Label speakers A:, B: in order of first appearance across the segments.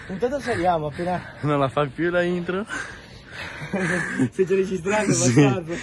A: Intanto saliamo appena...
B: Non la fa più la intro?
A: Se c'è registrato,
B: sì.
A: bastardo.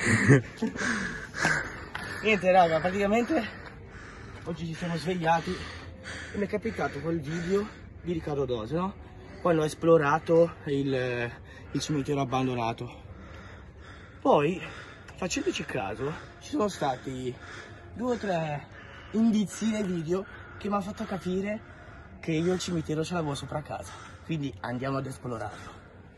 A: Niente raga, praticamente oggi ci siamo svegliati e mi è capitato quel video di Riccardo Dose, no? Poi hanno esplorato il cimitero abbandonato. Poi, facendoci caso, ci sono stati 2 o 3 indizi nei video che mi hanno fatto capire che io il cimitero ce l'avevo sopra casa. Quindi andiamo ad esplorarlo.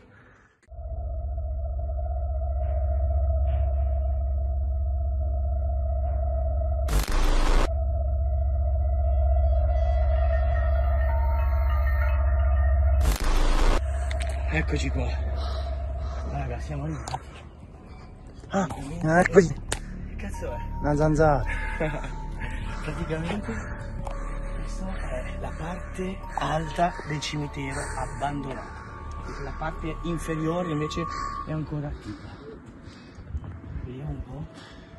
A: Eccoci qua. Raga, siamo arrivati.
B: Ah, eccoci.
A: Che cazzo è?
B: Una zanzara.
A: Praticamente questa è la parte alta del cimitero abbandonato. La parte inferiore invece è ancora attiva. Vediamo un po'.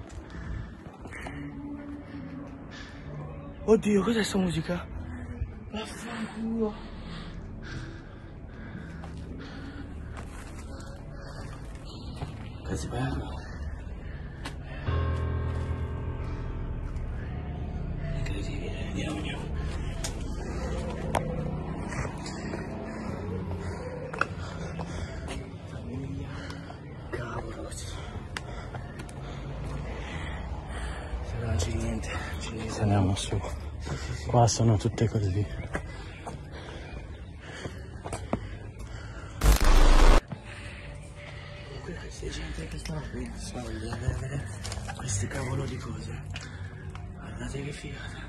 A: Oddio, cos'è sta musica? Vaffanculo. Cazzo bello. Incredibile, andiamo. Famiglia. Cavolo, sì. Se non c'è niente, ci
B: Andiamo su.
A: Sì.
B: Qua sono tutte così.
A: Questa gente che stanno qui, voglio vedere questi cavolo di cose. Guardate che figata.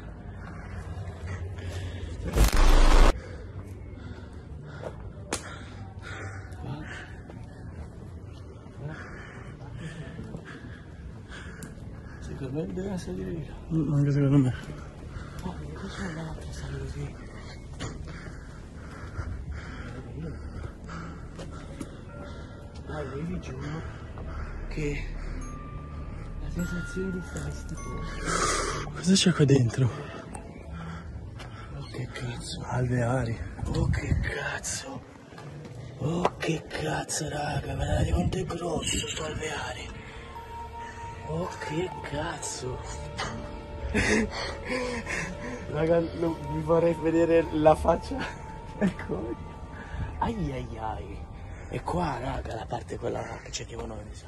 A: Secondo me deve salire via.
B: Anche secondo me.
A: Oh, cosa è là che sale così? Dai, io vi giuro che la sensazione di stare tipo...
B: Cosa c'è qua dentro?
A: Oh che cazzo.
B: Alveari.
A: Oh che cazzo. Oh che cazzo raga, guardate quanto è grosso sto alveare. Oh che cazzo. Raga, vi vorrei vedere la faccia. Ecco. Ai. E qua raga la parte quella che cerchiamo noi, mi sa.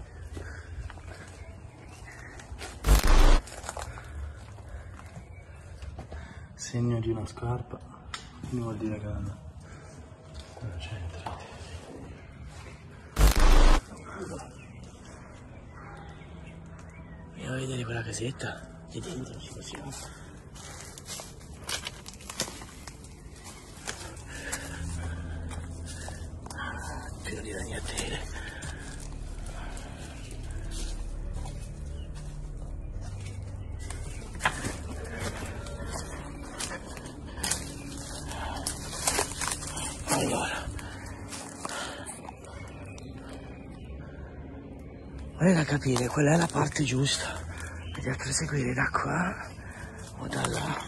B: Segno di una scarpa. Quindi vuol dire che non c'è entrato.
A: Andiamo a vedere quella casetta. Che dentro ci possiamo. Pieno di ragnatele. Allora, vorrei da capire qual è la parte giusta. Vediamo per seguire da qua o da là.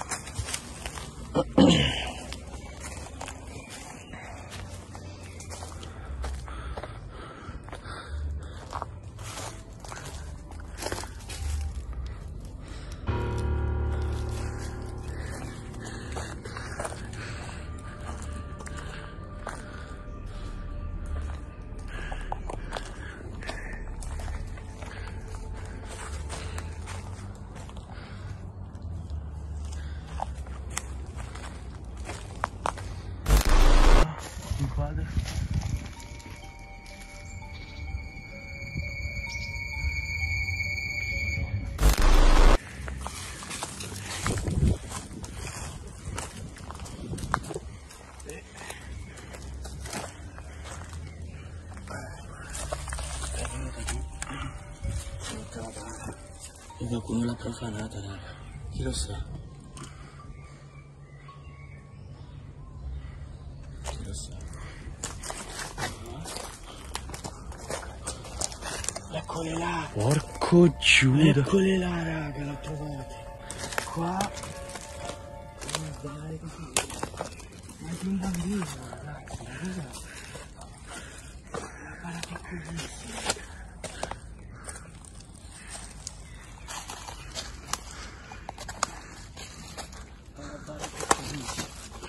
B: Inquadra.
A: E qualcuno l'ha profanata, raga. Chi lo sa? Chi lo sa? Eccole là!
B: Porco Giuda!
A: Eccole là, raga, l'ho trovate. Qua. Dai, ma un bambino, ragazzi, guarda. Guarda piccolissimo. Guarda piccolissimo.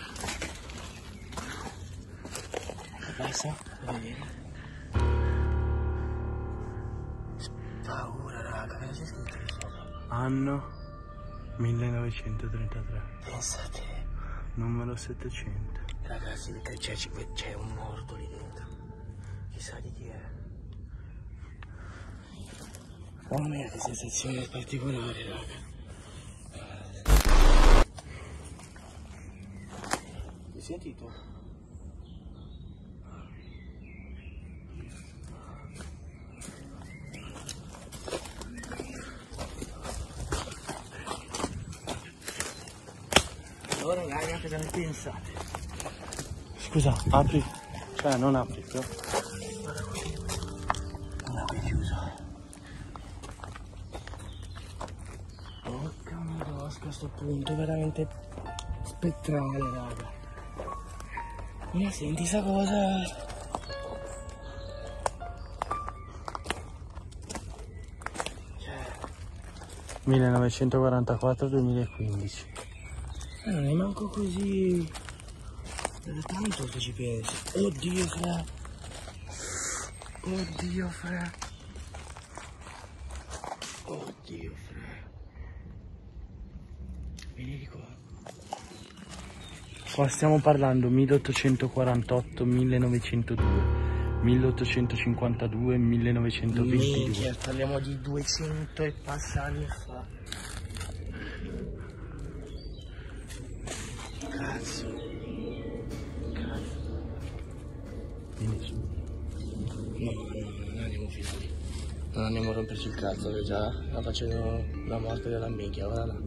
A: Basta, vedere. Paura, raga, che c'è scritto?
B: Anno 1933.
A: Pensate.
B: Numero 700.
A: Ragazzi, c'è un morto lì dentro. Chissà di chi è. Oh mia, che sensazione particolare, raga. Hai sentito? Allora raga, cosa ne pensate?
B: Scusa, apri. Cioè, non apri, però.
A: Guarda qui è chiuso. Porca midosca, sto punto è veramente spettrale, raga. Ma senti sta cosa? Cioè,
B: 1944-2015.
A: non è manco così. Da tanto che ci pensi. Oddio, fra. Oddio, fra. Oddio, fra. Vieni di qua.
B: Qua stiamo parlando 1848, 1902, 1852, 1922.
A: Minchia, parliamo di 200 e passa anni fa. Cazzo.
B: Vieni su.
A: No, non andiamo fino lì. Non andiamo a romperci il cazzo, che già la facendo la morte della minchia, ora no.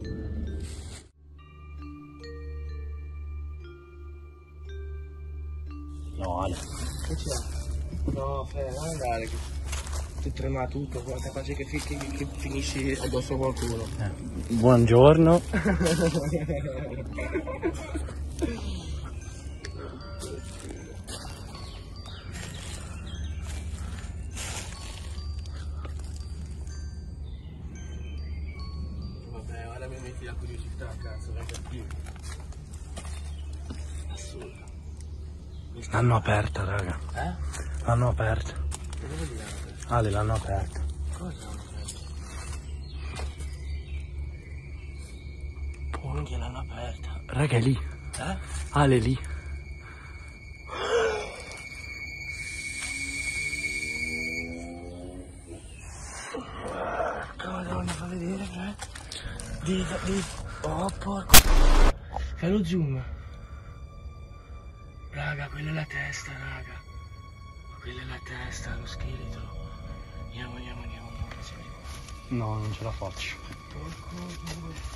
B: No, Ale.
A: Che c'è? No, Fede, non andare, che trema tutto, è capace che finisci addosso a qualcuno.
B: Buongiorno.
A: Vabbè, ora mi metti la curiosità, cazzo, vai per più. Assurdo.
B: L'hanno aperta, raga. L'hanno aperta.
A: Cosa vuol dire aperto?
B: Ale, l'hanno aperta.
A: Cosa l'hanno aperto? Minchia, l'hanno aperta.
B: Raga, è lì. Ale, lì.
A: Madonna, fa vedere, oh, porco. Fai lo zoom. Raga, quella è la testa, raga. Quella è la testa, lo scheletro. Andiamo.
B: No, non ce la faccio.
A: Porco due.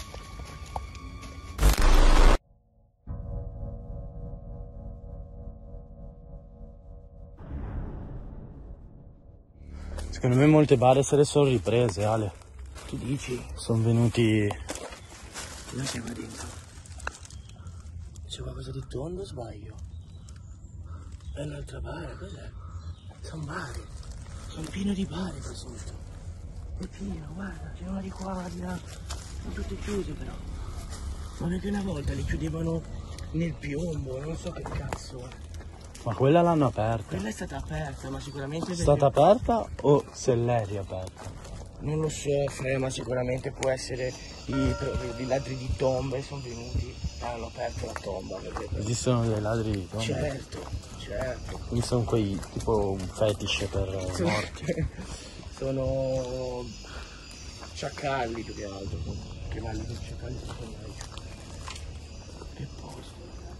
B: Secondo me molte bare se le sono riprese, Ale.
A: Tu dici?
B: Sono venuti...
A: Cosa c'è qua dentro? C'è qualcosa di tondo o sbaglio? È un'altra bara, cos'è? Sono bare. Sono pieno di bare qua sotto. È pieno, guarda, c'è una di qua, una di là. Sono tutte chiuse però. Ma perché una volta li chiudevano nel piombo, non so che cazzo è.
B: Ma quella l'hanno aperta.
A: Quella è stata aperta, ma sicuramente...
B: È stata aperta o se l'è riaperta?
A: Non lo so, ma sicuramente può essere i ladri di tombe sono venuti e hanno aperto la tomba. Perché...
B: Esistono dei ladri di tombe?
A: Certo.
B: Quindi sono quei, tipo un fetish per morti.
A: Sono sciacalli più che altro. Che mali di sciacalli sono meglio. Che posto.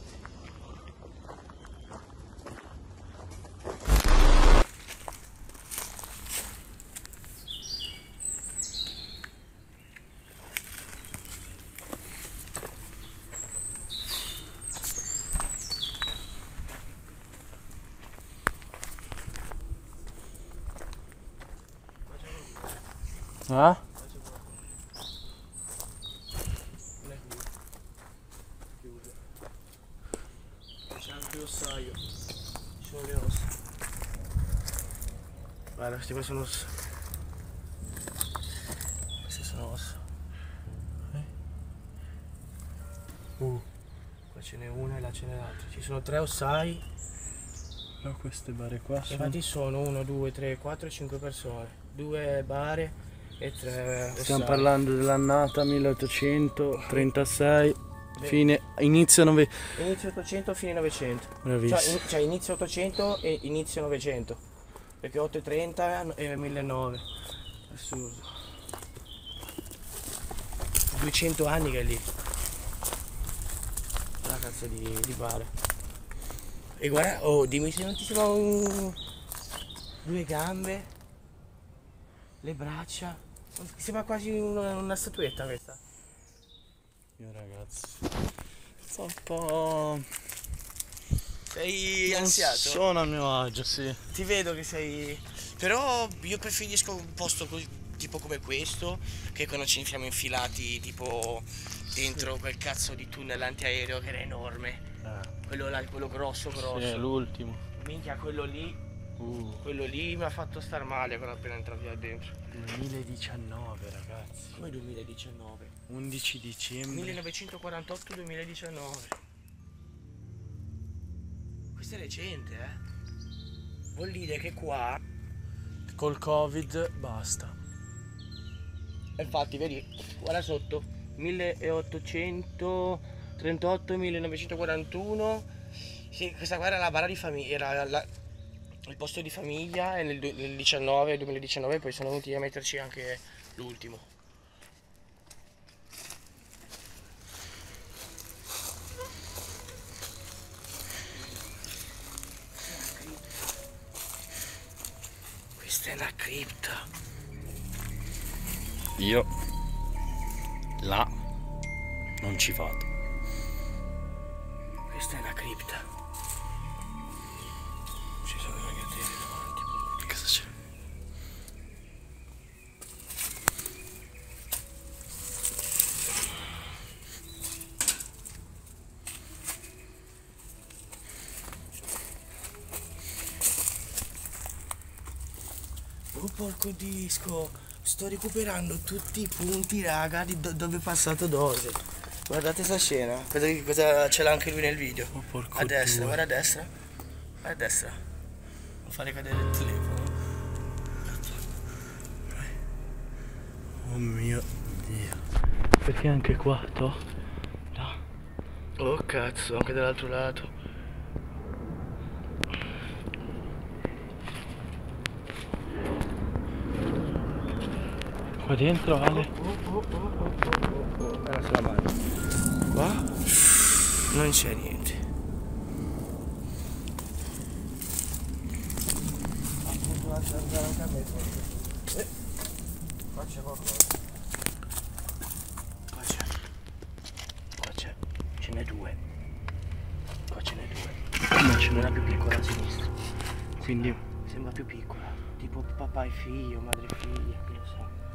B: Ah?
A: qui l'ossaio. Ci sono le ossa. Guarda, queste qua sono ossa. Queste sono ossa. Qua ce n'è una e là ce n'è l'altra. Ci sono 3 ossai.
B: No, queste bare qua sono...
A: Infatti sono 1, 2, 3, 4 e 5 persone. 2 bare e 3 ossai.
B: Stiamo parlando dell'annata 1836, fine, inizio
A: Inizio 800, fine 900.
B: Bravissimo.
A: Cioè inizio 800 e inizio 900. Perché 830 e 1900. Assurdo. 200 anni che è lì. La cazzo di bare. E guarda, oh, dimmi se non ti sembra 2 gambe, le braccia. Sembra quasi una statuetta questa.
B: Io ragazzi, sto un po'...
A: Sei ansiato?
B: Sono a mio agio, sì.
A: Ti vedo che sei... Però io preferisco un posto tipo come questo, che quando ci siamo infilati tipo dentro quel cazzo di tunnel antiaereo che era enorme. Quello là, quello grosso.
B: Sì, è l'ultimo.
A: Minchia, quello lì mi ha fatto star male quando appena entrato là dentro.
B: 2019 ragazzi.
A: Come 2019?
B: 11 dicembre.
A: 1948-2019. Questo è recente, Vuol dire che qua
B: Col Covid basta.
A: infatti vedi, guarda sotto, 1838-1941, sì, questa qua era la bara di famiglia, era il posto di famiglia e nel 2019 poi sono venuti a metterci anche l'ultimo. Questa è una cripta.
B: Io là non ci vado.
A: Questa è una cripta. Ci sono i ragnateli davanti.
B: Cosa c'è?
A: Oh porco disco, sto recuperando tutti i punti raga di dove è passato Dose. Guardate sta scena, cosa ce l'ha anche lui nel video.
B: Oh porco
A: A destra,
B: due.
A: guarda a destra. Guarda a destra. Non fare cadere il telefono.
B: Oh mio Dio. Perché anche qua, toh?
A: No. Oh cazzo, anche dall'altro lato.
B: Qua dentro Ale?
A: Guarda sulla mano. Qua non c'è niente. Qua c'è qualcosa. Qua c'è. Ce n'è 2. Qua ce n'è 2.
B: Ma ce n'è
A: Una più piccola a sinistra.
B: Quindi
A: Sembra più piccola. Tipo papà e figlio, madre e figlia, che lo so.